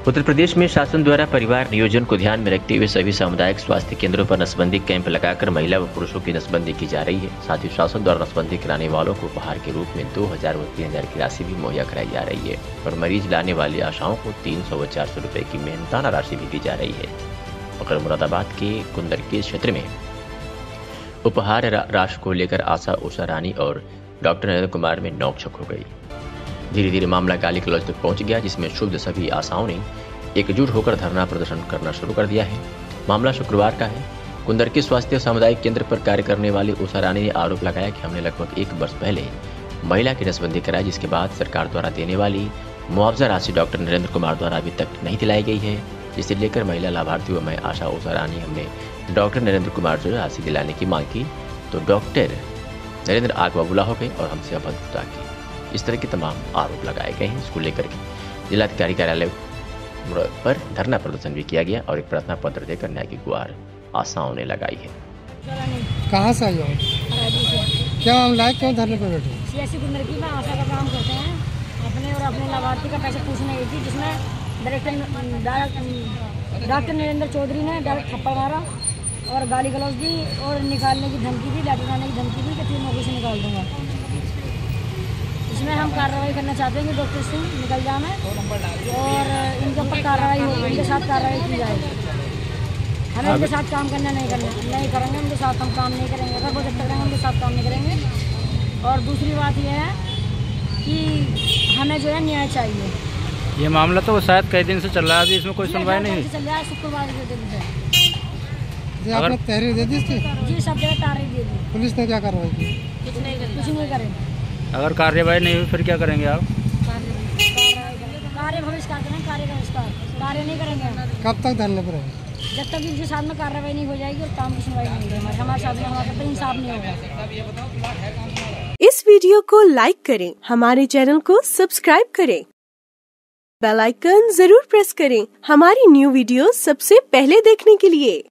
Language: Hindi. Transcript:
उत्तर प्रदेश में शासन द्वारा परिवार नियोजन को ध्यान में रखते हुए सभी सामुदायिक स्वास्थ्य केंद्रों पर नसबंदी कैंप लगाकर महिला व पुरुषों की नसबंदी की जा रही है। साथ ही शासन द्वारा नसबंदी कराने वालों को उपहार के रूप में 2000 व 3000 की राशि भी मुहैया कराई जा रही है और मरीज लाने वाली आशाओं को 300 व 400 रुपए की मेहनताना राशि भी दी जा रही है। मगर मुरादाबाद के कुंदरकेश क्षेत्र में उपहार राशि को लेकर आशा उषा रानी और डॉक्टर नरेंद्र कुमार में नोकझोंक हो गई। धीरे धीरे मामला गाली गलौज तक पहुंच गया, जिसमें क्षुब्ध सभी आशाओं ने एकजुट होकर धरना प्रदर्शन करना शुरू कर दिया है। मामला शुक्रवार का है। कुंदरकेश स्वास्थ्य सामुदायिक केंद्र पर कार्य करने वाली उषा रानी ने आरोप लगाया कि हमने लगभग 1 वर्ष पहले महिला की नसबंदी कराई, जिसके बाद सरकार द्वारा देने वाली मुआवजा राशि डॉक्टर नरेंद्र कुमार द्वारा अभी तक नहीं दिलाई गई है। जिसे लेकर महिला लाभार्थी व मैं आशा उषा रानी हमने डॉक्टर नरेंद्र कुमार से राशि दिलाने की मांग की, तो डॉक्टर नरेंद्र आग बबूला हो गए और हमसे अभद्रता की। इस तरह के तमाम आरोप लगाए गए हैं। इसको लेकर के जिलाधिकारी कार्यालय पर धरना प्रदर्शन भी किया गया और एक प्रार्थना पत्र देकर न्याय की गुहार आशाओं ने लगाई है। कहाँ से आई हो? क्या मामला है, क्यों धरने पर बैठे? सियासी कुंदरकी में आशा का काम करते हैं। अपने और अपने लाभार्थी का पैसा पूछने गई थी, जिसमें डॉक्टर नरेंद्र चौधरी ने डायरेक्ट थप्पड़ मारा और गाली गलौज दी और निकालने की धमकी दी, लेटर लाने की धमकी दी कि 3 मौके से निकाल दूंगा। इसमें हम कार्रवाई करना चाहते हैं कि डॉक्टर सिंह निकल जाए और इनके ऊपर कार्रवाई हो, इनके साथ कार्रवाई की जाए। हमें इनके साथ काम करना नहीं करेंगे, उनके साथ हम काम नहीं करेंगे। अगर वो जब तक रहेंगे उनके साथ काम नहीं करेंगे। और दूसरी बात यह है कि हमें जो है न्याय चाहिए। ये मामला तो शायद कई दिन से चल रहा है, अभी इसमें कोई सुनवाई नहीं चल रहा है। शुक्रवार के दिन से आपने तहरीर दे दी थी? जी, सब जगह तहरीर दे दी। पुलिस ने क्या कार्रवाई की? कुछ नहीं करेंगे। अगर कार्यवाही नहीं हुई फिर क्या करेंगे आप? कार्य बहिष्कार करेंगे, कार्य नहीं करेंगे। कब तक धरने पर है? जब तक इनके साथ में कार्रवाई नहीं हो जाएगी और काम की सुनवाई नहीं होगी। हमारे साथ में हमारा इंसाफ नहीं होगा। इस वीडियो को लाइक करें, हमारे चैनल को सब्सक्राइब करें, बेल आइकन जरूर प्रेस करें हमारी न्यू वीडियो सबसे पहले देखने के लिए।